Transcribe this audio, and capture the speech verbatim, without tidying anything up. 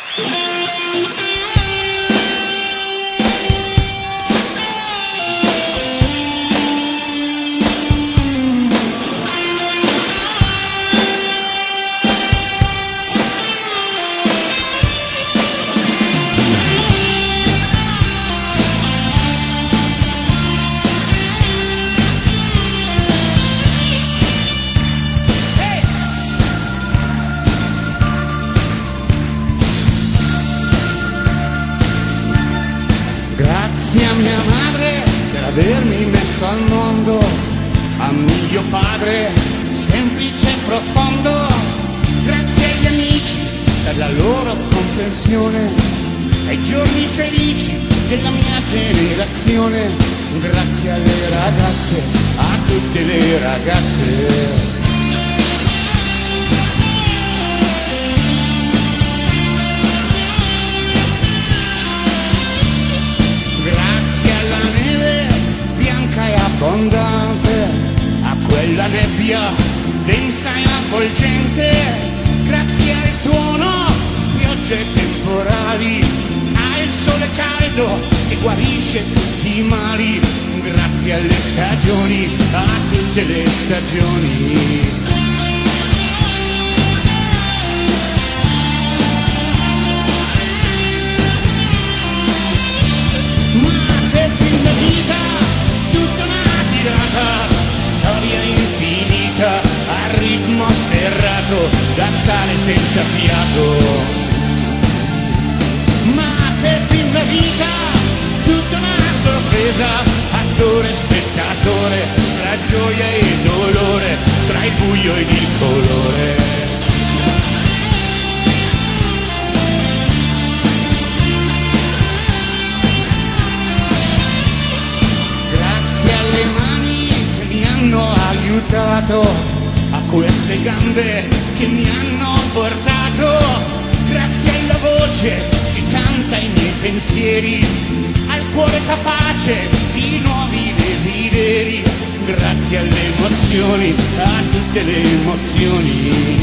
Grazie a mia madre per avermi messo al mondo, a mio padre semplice e profondo, grazie agli amici per la loro comprensione, ai giorni felici della mia generazione, grazie alle ragazze, a tutte le ragazze. Abbondante, a quella nebbia densa e avvolgente, grazie al tuono, piogge temporali, al sole caldo che guarisce tutti i mali, grazie alle stagioni, a tutte le stagioni. Storia infinita, a ritmo serrato, da stare senza fiato. Ma per fin la vita, tutta una sorpresa, attore e spettatore, tra gioia e dolore, tra il buio ed il colore. Hanno aiutato, a queste gambe che mi hanno portato, grazie alla voce che canta i miei pensieri, al cuore capace di nuovi desideri, grazie alle emozioni, a tutte le emozioni.